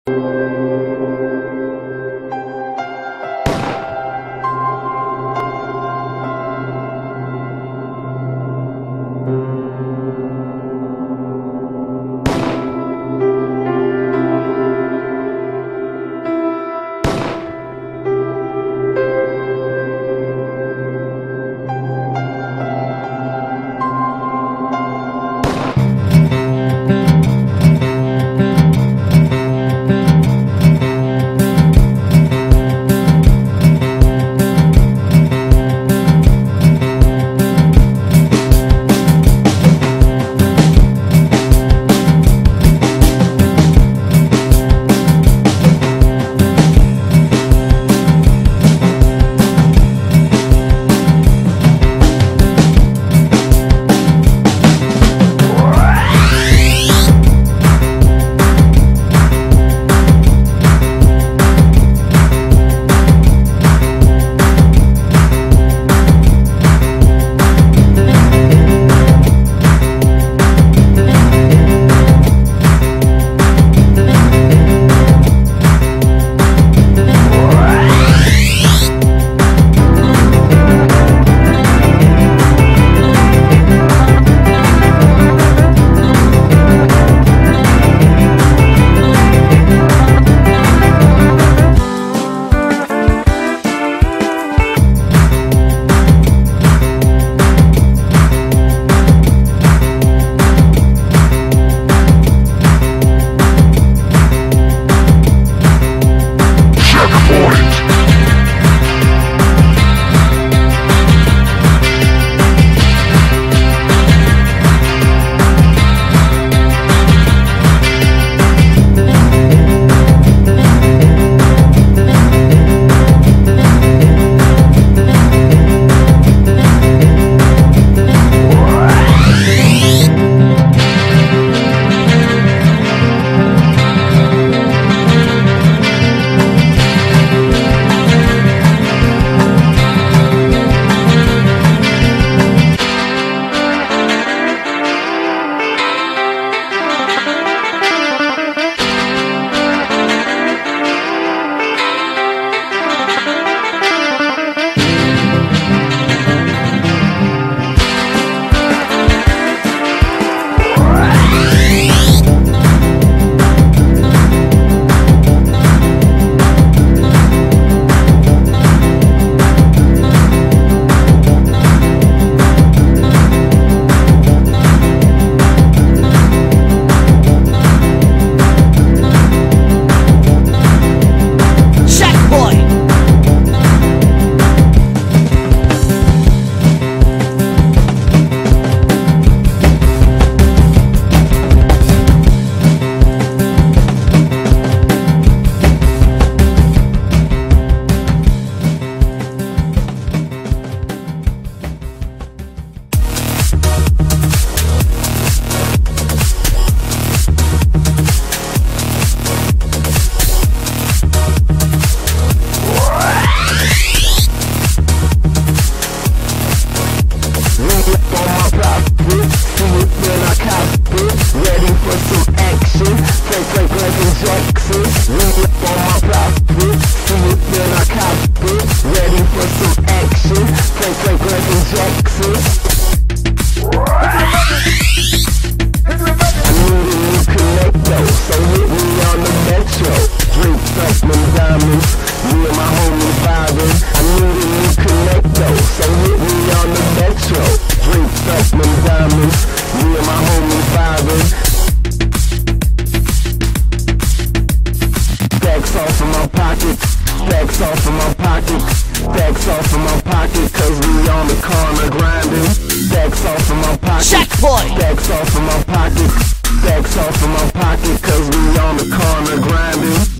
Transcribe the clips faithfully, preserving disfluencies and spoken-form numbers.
Stacks off of my pocket, stacks off of my pocket, cause we on the corner grinding.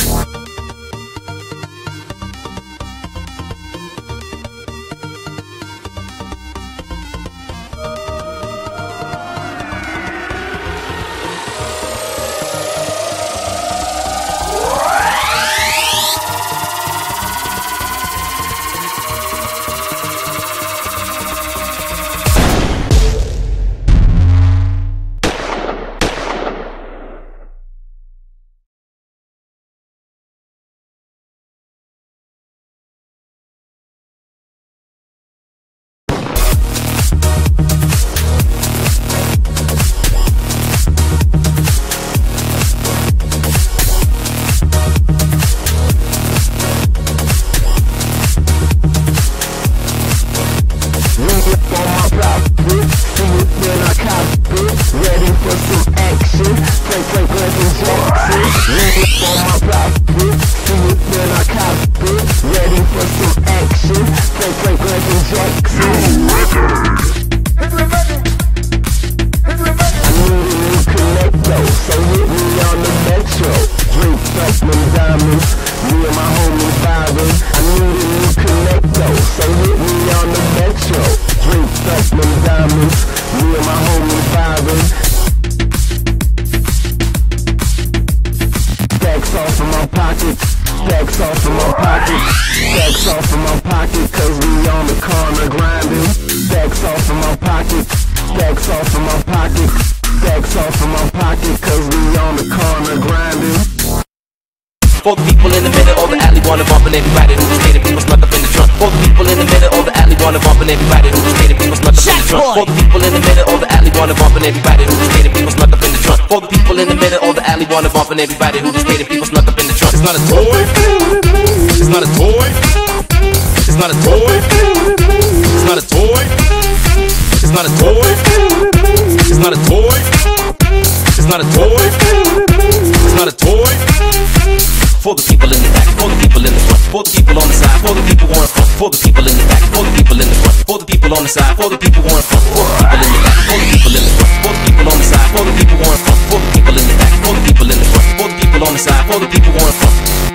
diamonds. Me and my homies vibing. I need a new connecto, so hit me on the metro. Drink up them diamonds. Me and my homies vibing. Stacks off in my pocket. Stacks off in my pocket. Stacks off in my pocket, cause we on the corner grinding. Stacks off in my pocket. Stacks off in my pocket. Stacks off in my pocket, cause we on the corner grinding. For the people in the middle of the alley wanna bump and everybody who just hated people snuck up in the trunk. For the people in the middle of the alley wanna bump and everybody who just hated people snuck up in the trunk. For the people in the middle of the alley wanna bump and everybody who just hated people snuck up in the trunk. For the people in the middle of the alley wanna bump and everybody who just hated people snuck up in the trunk. It's not a toy. It's not a toy. It's not a toy. It's not a toy. It's not a toy. It's not a toy. It's not a toy. It's not a toy. For the people in the back, for the people in the front, for the people on the side, for the people who are in front, for the people in the back, for the people in the front, for the people on the side, for the people who are in front, for the people in the back, for the people in the front, for the people on the side, for the people who are in front, for the people in the back, for the people in the front, for the people on the side, for the people who are in front.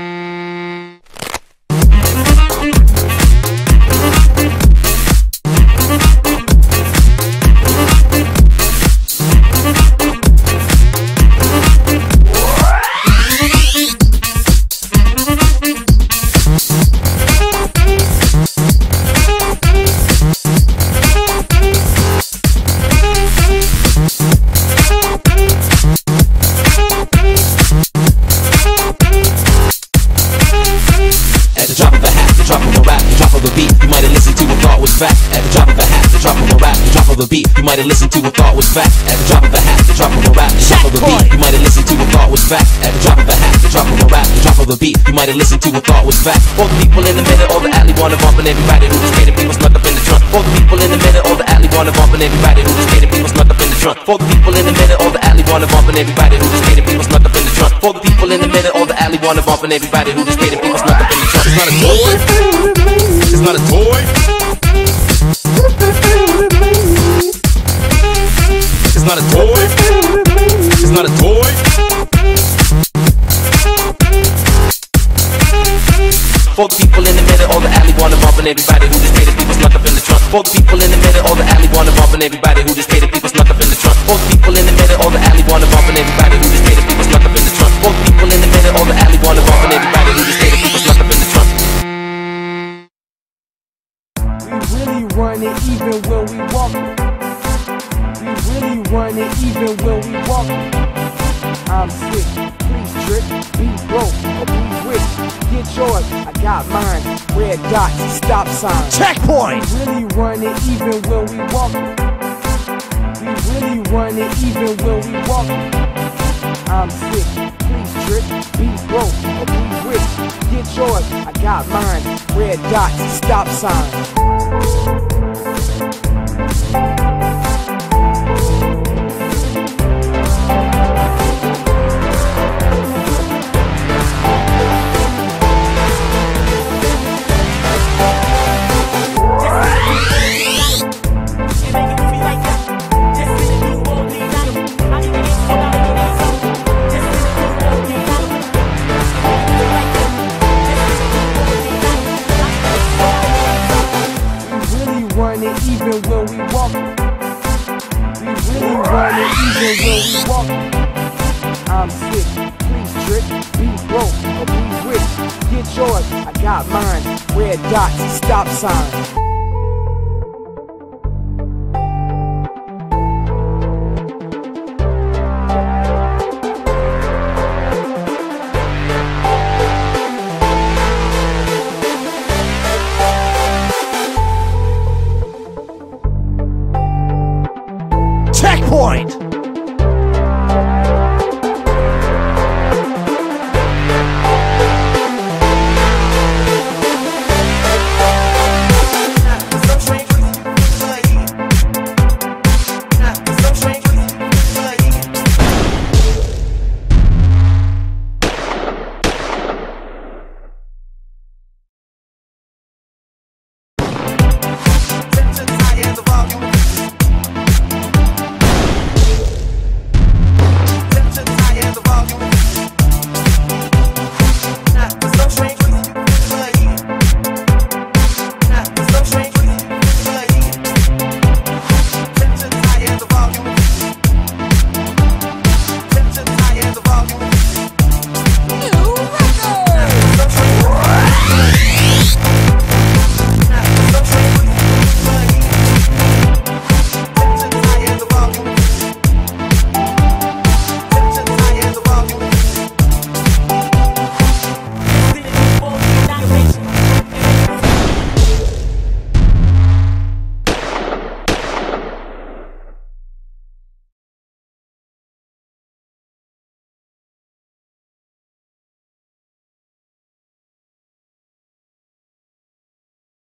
The beat, you might have listened to a thought was fact. At the drop of a hat, the drop of a rap, the drop of the beat, you might have listened to a thought was fact. At the drop of a hat, the drop of a rap, the drop of the beat, you might have listened to a thought was fact. All the people in the middle of the alley wanna bump and everybody who just hated people snuck up in the trunk. All the people in the middle of the alley wanna bump and everybody who just hated people snuck up in the trunk. For the people in the middle of the alley wanna bump and everybody who just hated people snuck up in the trunk. For the people in the middle of the alley wanna bump and everybody who just hated people snuck up in the trunk. It's not a toy. It's not a toy. It's not a toy. It's not a toy. For the people in the middle of the alley wanna bump and everybody who just hated people snuck up in the trunk. For the people in the middle of the alley wanna bump and everybody who just hated people snuck up in the trunk. For the people in the middle of the alley wanna bump and everybody who just hated people snuck up in the trunk. For the people in the middle of the alley wanna bump and everybody who just hated people snuck up in the trunk. We really run it even when we walk. We really run it even when we walk. I'm sick, please trip, be broke, or be rich. Get yours, I got mine. Red dots, stop signs. Checkpoint! We really run it even when we walk. We really run it even when we walk. I'm sick, please trip, be broke, or be rich. Get yours, I got mine. Red dots, stop signs. Even when we walk, we really run it even when we walk. I'm sick, please trip, be broke, or be rich. Get yours, I got mine. Red dots, stop signs.